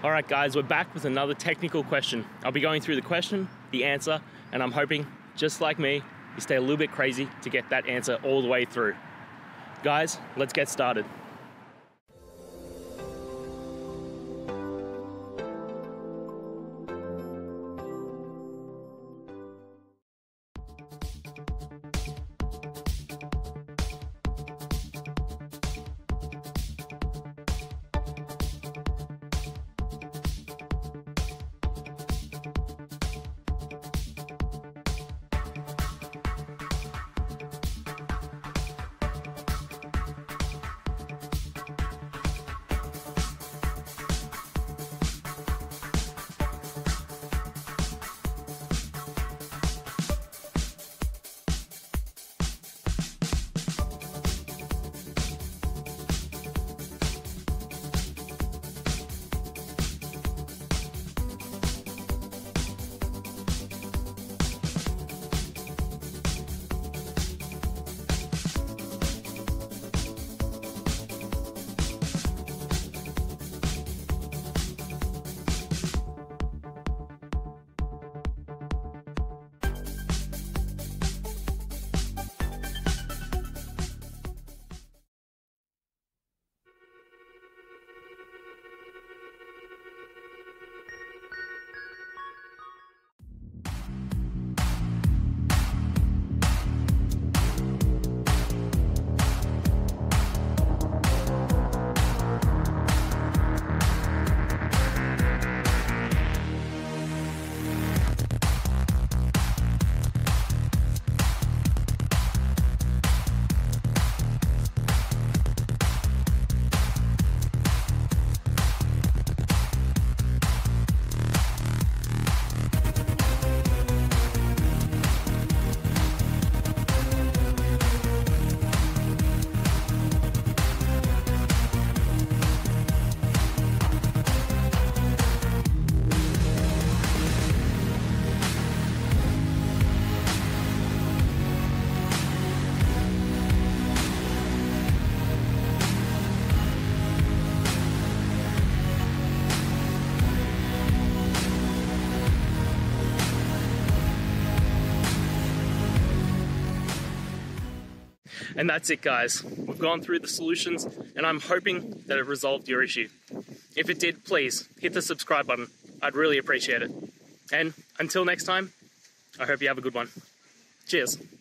Alright guys, we're back with another technical question. I'll be going through the question, the answer, and I'm hoping, just like me, you stay a little bit crazy to get that answer all the way through. Guys, let's get started. And that's it guys. We've gone through the solutions and I'm hoping that it resolved your issue. If it did, please hit the subscribe button. I'd really appreciate it. And until next time, I hope you have a good one. Cheers.